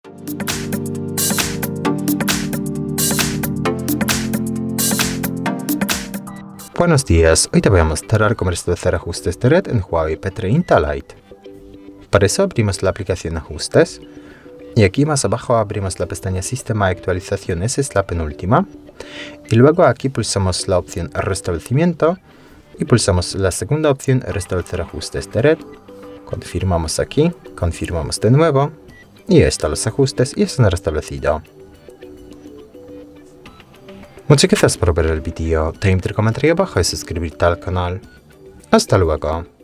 Buenos días, hoy te voy a mostrar cómo restablecer ajustes de red en Huawei P30 Lite. Para eso abrimos la aplicación Ajustes y aquí más abajo abrimos la pestaña Sistema de actualizaciones, es la penúltima. Y luego aquí pulsamos la opción Restablecimiento y pulsamos la segunda opción Restablecer ajustes de red. Confirmamos aquí, confirmamos de nuevo y ahí están los ajustes y se han restablecido. Muchas gracias por ver el vídeo, te invito a comentar abajo y suscribirte al canal. Hasta luego.